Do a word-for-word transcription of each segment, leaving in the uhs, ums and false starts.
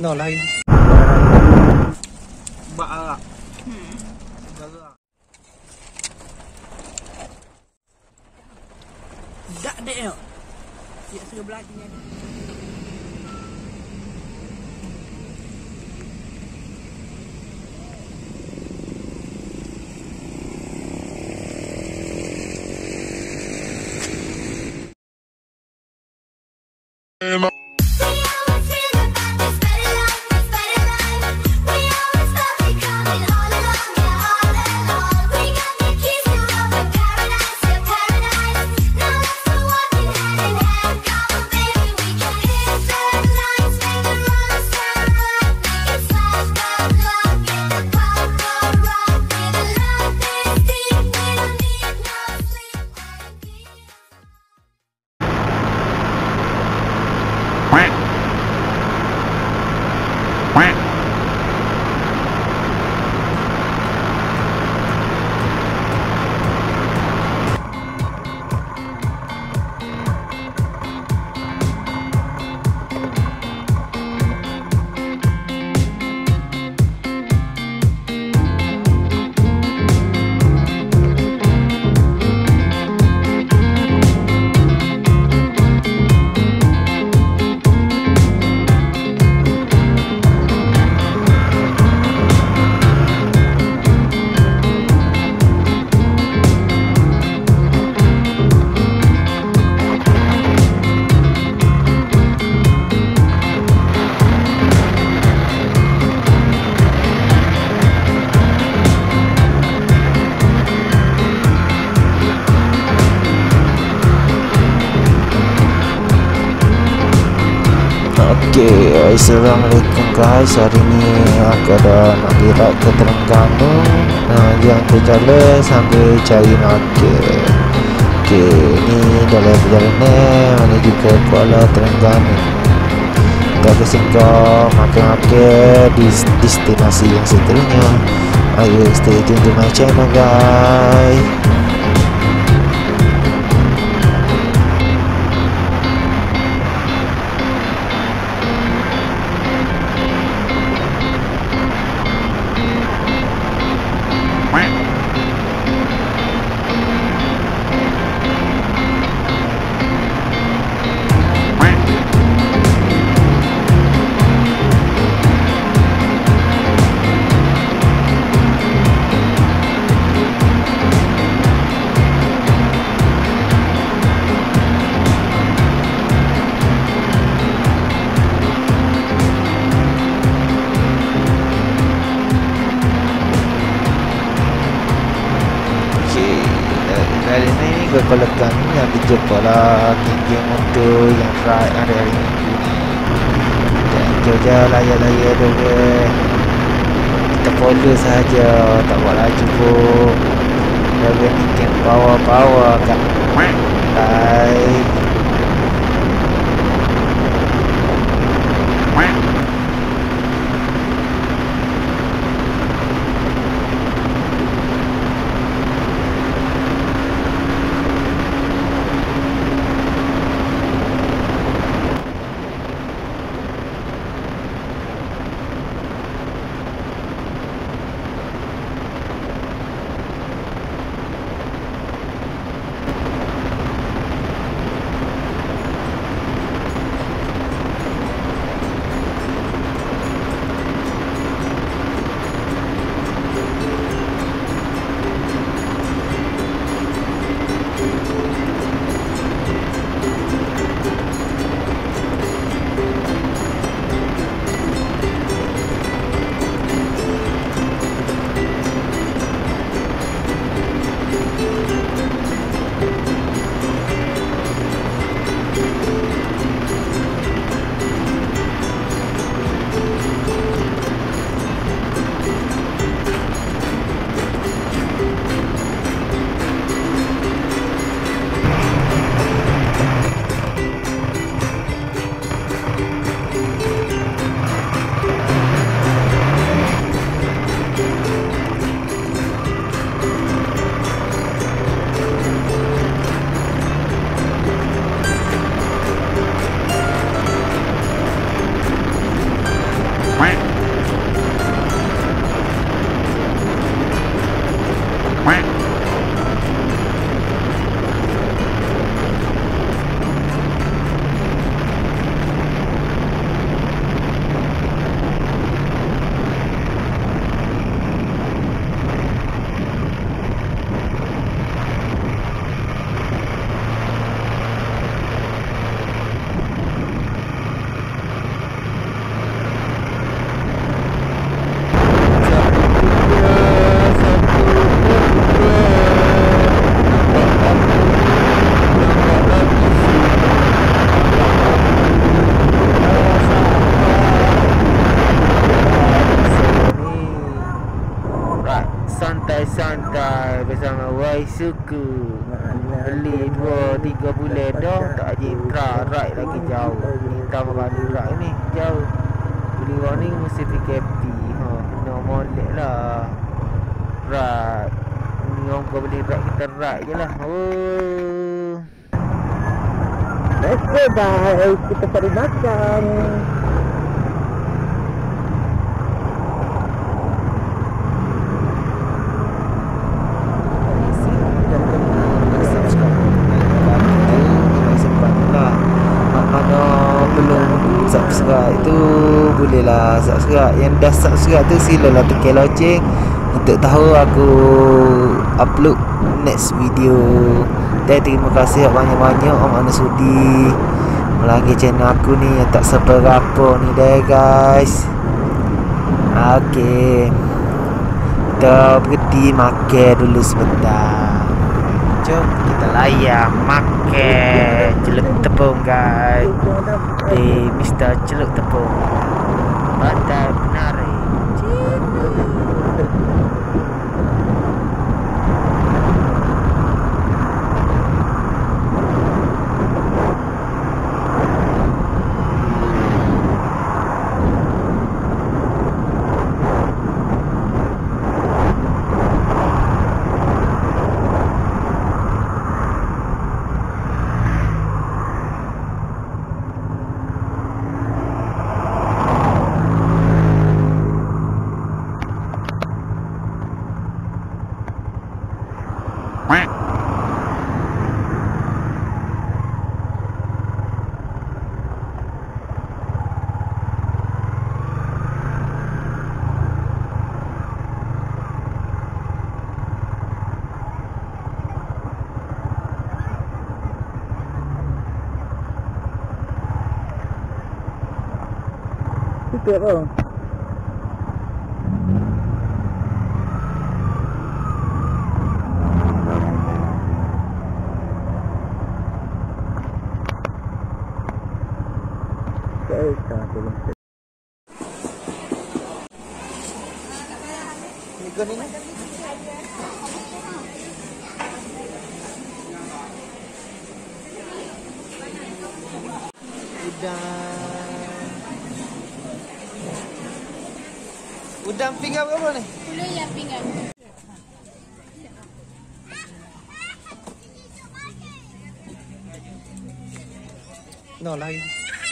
No, lain. Ba. Hmm. Dak dek yo. Ya sebelah sini. Okay, assalamualaikum guys. Hari ni aku ada nak gerak ke Terengganu. Nah, yang terjalan sambil cari market. Okay, ni dalam perjalanan menuju ke Kuala Terengganu. Kita akan singgah market-market di destinasi yang seterusnya. Ayo stay tune to my channel guys. Hari ni ke Kuala Terengganu yang dijumpa lah geng-geng motor yang ride ada hari minggu ni. Dan kerja layak-layak dulu. Kita follow sahaja, tak buat laju pun. Lalu ni geng power-power kan. Bye. sama Wai suku. Beli dua tiga bulan dah tak jitra right lagi jauh. Ni tambah balik right ni jauh. Beli warning mesti P K P. Ha, no molek lah. Right. Ni orang kau beli right kita right je lah. Oh. Let's go guys, kita cari makan. Subscribe tu bolehlah subscribe. Yang dah subscribe tu silalah tekan loceng untuk tahu aku upload next video. Dan terima kasih banyak-banyak orang mana sudi melanggar channel aku ni yang tak seberapa ni dah guys. Okey, kita berhenti makan dulu sebentar. Jom kita layan makan celup tepung guys. Eh, Mister Celup Tepung Bandar Penari. Itu apa? Ikut ini. Udang. Udang pinggan berapa ni? Puluh ya pinggan. No lain.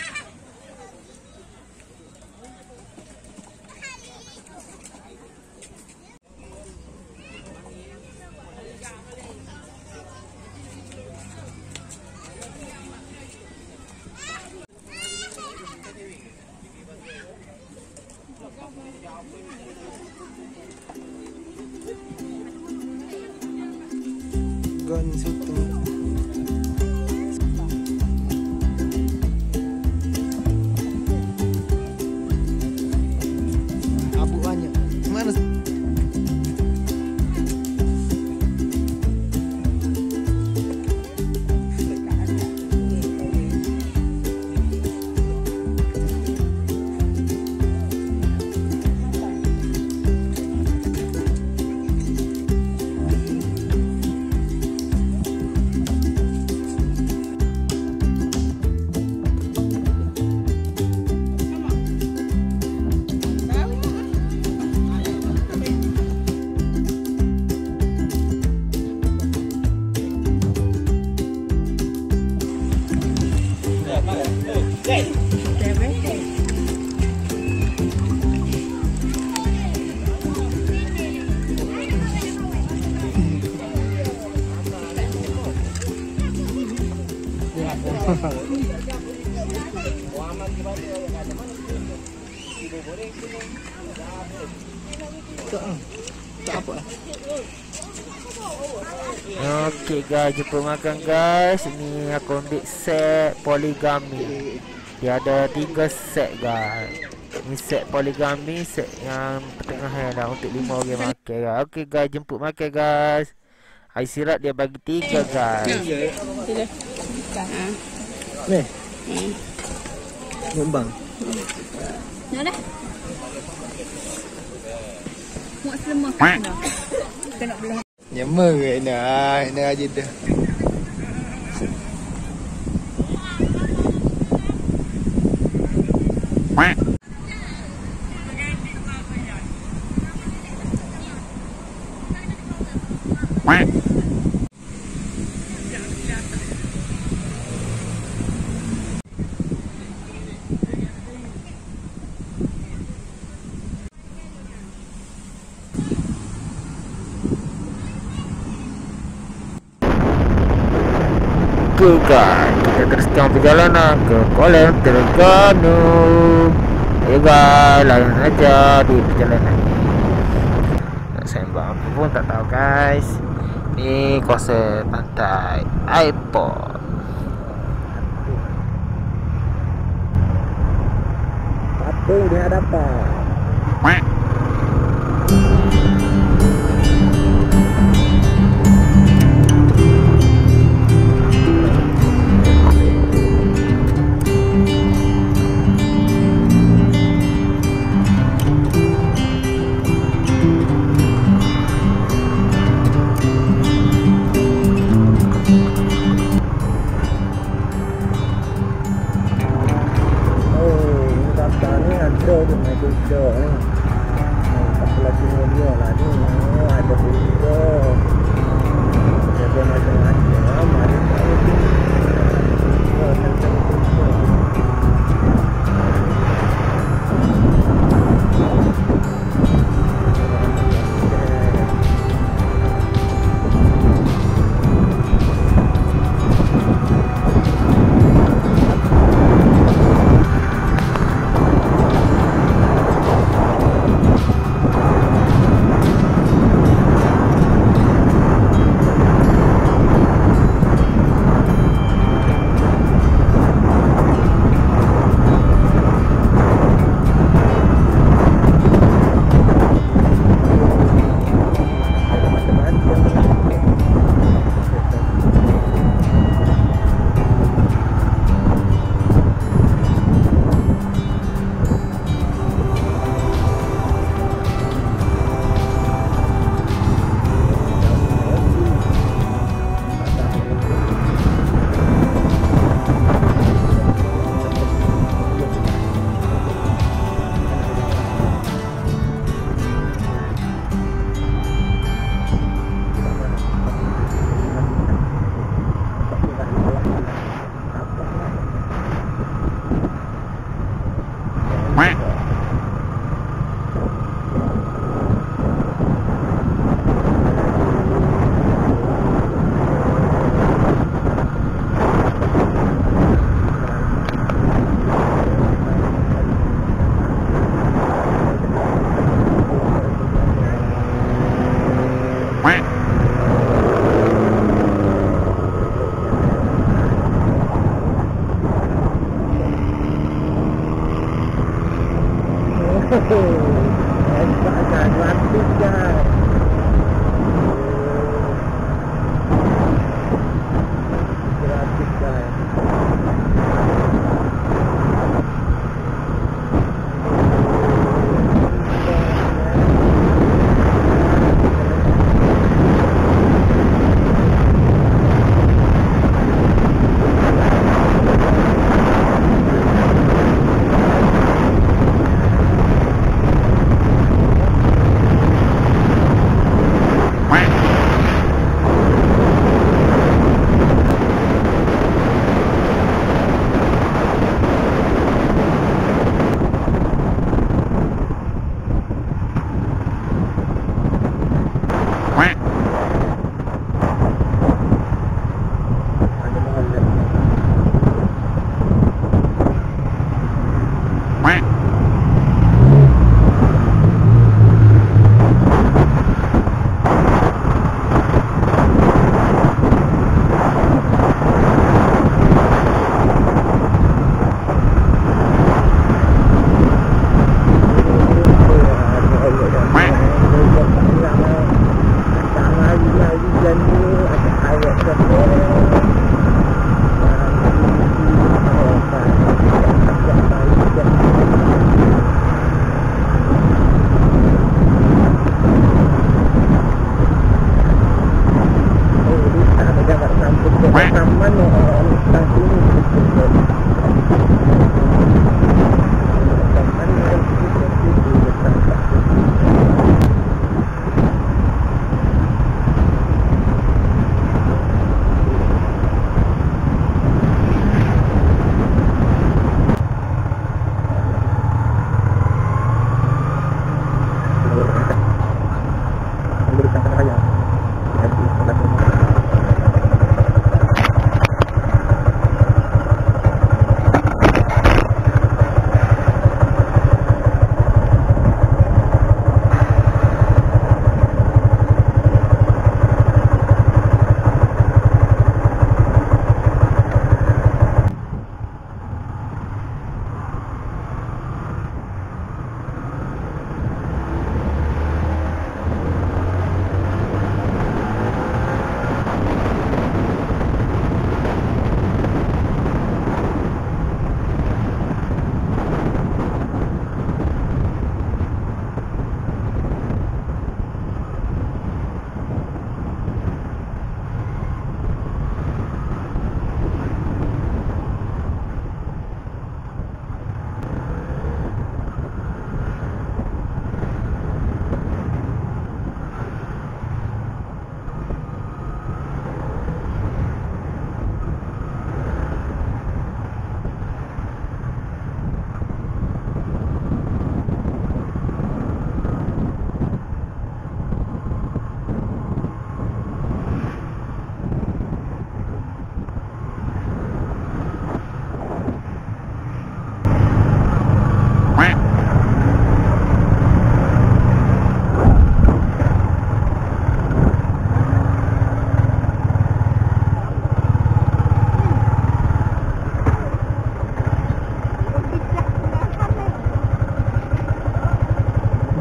Gun soto. Abu banyak. Mana? Okey guys, jumpa makan guys. Ni aku ambil set poligami. Dia ada tiga set guys. Ni set poligami, set yang pertengahan dah untuk lima orang makan guys. Okey guys, jemput makan guys. Air sirap dia bagi tiga guys. Sila. Ha. Ni. Hmm. Nombang. Nak dah. Muat selemak dah. Kita nak belah. Nyemur nah, ini aja dah. Oke guys, kita teruskan perjalanan ke Kolam Terengganu. Ayo guys, layan aja di perjalanan ini. Tak sembang apa pun tak tahu guys. Ini kawasan pantai airport. Patung di hadapan.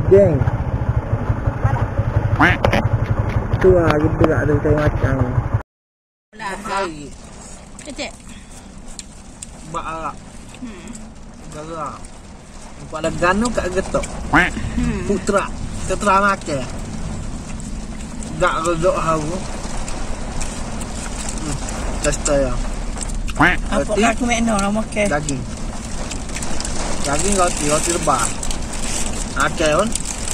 Geng. Tu lah kita tak ada saya macam. Lah. Kali. Kecek. Bak arak. Hmm. Garak. Pada ganu kat getok. Hmm. Putra. Putra makan. Gak redok haru. Hmm. Testa ya. Apa Roti. aku main orang makan. Daging. Daging roti, roti lebar. Makan pun.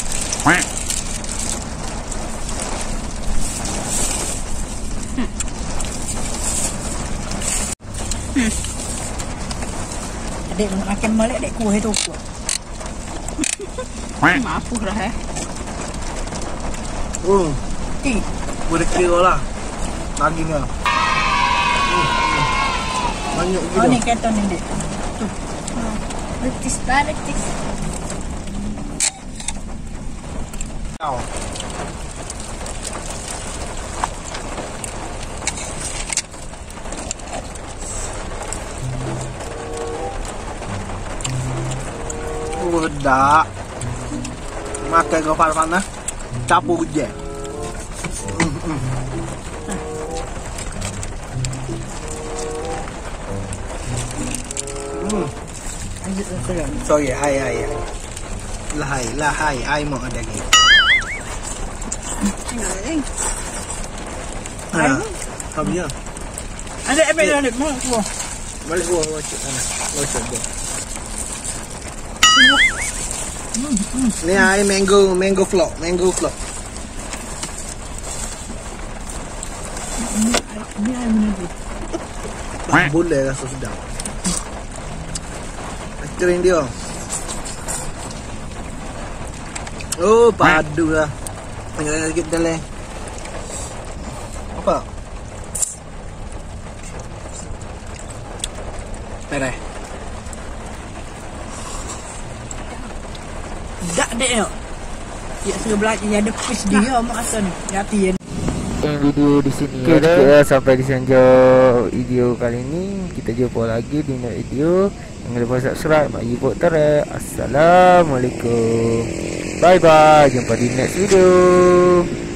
Adik nak makan balik adik kuah itu kuah. Maaf lah eh. Hmm. Eh, Boleh kira lah. Dagingnya. Hmm. hmm. Banyak oh gila. ni kata ni dek. Letis lah, letis. Tau. Oh, dak. Makan kau panas-panas. Campur je. Hmm, hmm. Hmm. Lanjut terus. Sorry, hai hai hai. Lahai, lahai, ai mau daging. Ha. Kau dia. Adik adik adik mau kuah. Balik gua wacik sana. Wacik gua. Ni ai mango, mango flock, mango flock. Ni ai mana tu? Boleh rasa sedap. Kering dia. Oh, padu lah. Banyak sikit dalam. Apa? Pereh. Tak dek yo. Ya sebelah ni ada fish dia mak asal ni. Hati ya. Yang video di sini okay, ya, sampai di senjau video kali ini. Kita jumpa lagi di next video. Jangan lupa subscribe Mak Ibu Tere. Assalamualaikum. Bye bye. Jumpa di next video.